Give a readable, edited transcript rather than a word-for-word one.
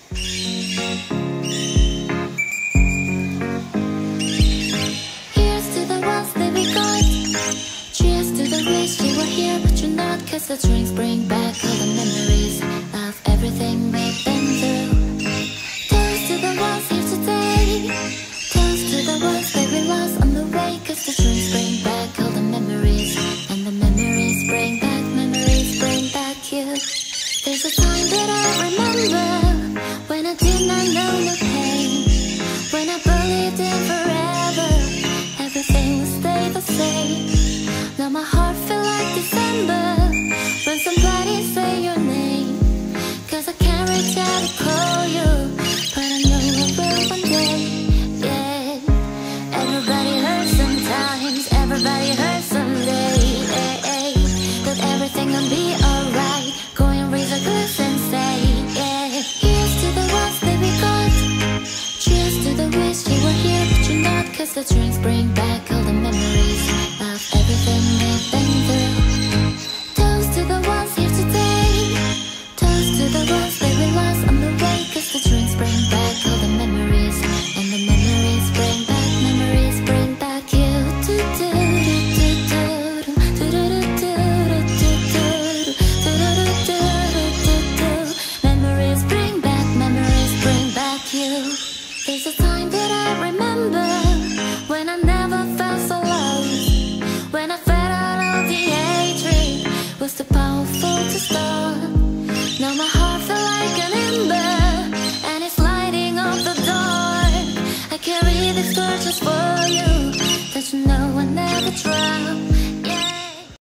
Here's to the ones that we got. Cheers to the wish you were here but you're not. Cause the drinks bring back all the memories of everything we've been through. Toast to the ones here today. Toast to the ones that we lost on the way. Cause the drinks bring back all the memories. And the memories bring back you. There's a time that I remember when I did not know the pain. When I believed in forever, everything would stay the same. Now my heart feels like December when somebody say your name. Cause I can't reach out to call you, but I know I will one day, yeah. Everybody hurts sometimes, everybody hurts someday, but everything gon' be alright. Go and raise a glass and say, yeah. Here's to the ones that we got. Cheers to the wish you were here but you're not. Cause the drinks bring back all the memories of everything we've been through. Toast to the ones here today. Toast to the ones